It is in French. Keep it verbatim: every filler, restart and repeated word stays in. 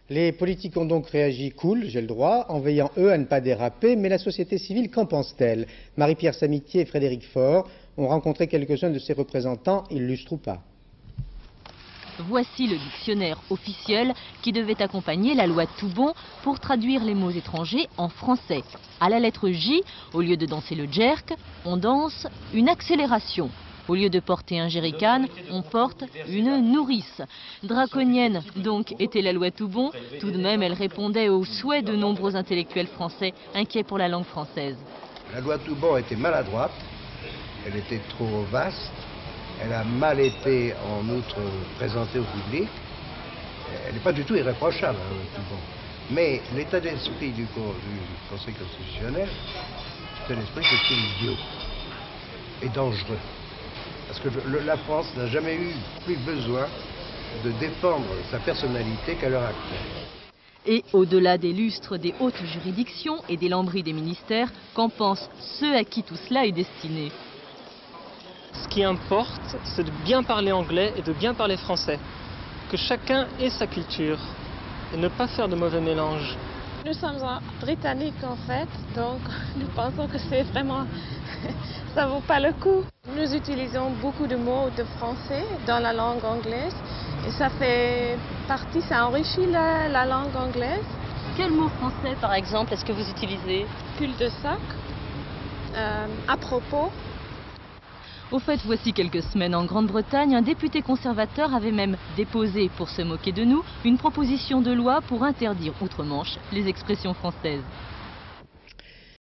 Les politiques ont donc réagi cool, j'ai le droit, en veillant eux à ne pas déraper, mais la société civile, qu'en pense-t-elle? Marie-Pierre Samitier et Frédéric Faure ont rencontré quelques-uns de ses représentants, illustres ou pas. Voici le dictionnaire officiel qui devait accompagner la loi Toubon pour traduire les mots étrangers en français. À la lettre J, au lieu de danser le jerk, on danse une accélération. Au lieu de porter un jerrycan, on porte une nourrice. Draconienne donc était la loi Toubon, tout de même elle répondait aux souhaits de nombreux intellectuels français inquiets pour la langue française. La loi Toubon était maladroite, elle était trop vaste, elle a mal été en outre présentée au public, elle n'est pas du tout irréprochable, la loi Toubon. Mais l'état d'esprit du, du Conseil constitutionnel, c'est l'esprit que c'est idiot et dangereux. Parce que le, la France n'a jamais eu plus besoin de défendre sa personnalité qu'à l'heure actuelle. Et au-delà des lustres des hautes juridictions et des lambris des ministères, qu'en pensent ceux à qui tout cela est destiné? Ce qui importe, c'est de bien parler anglais et de bien parler français. Que chacun ait sa culture et ne pas faire de mauvais mélange. Nous sommes britanniques en fait, donc nous pensons que c'est vraiment... ça vaut pas le coup. Nous utilisons beaucoup de mots de français dans la langue anglaise et ça fait partie, ça enrichit la, la langue anglaise. Quel mot français par exemple est-ce que vous utilisez? Cul-de-sac, euh, à propos. Au fait, voici quelques semaines en Grande-Bretagne, un député conservateur avait même déposé, pour se moquer de nous, une proposition de loi pour interdire outre-Manche les expressions françaises.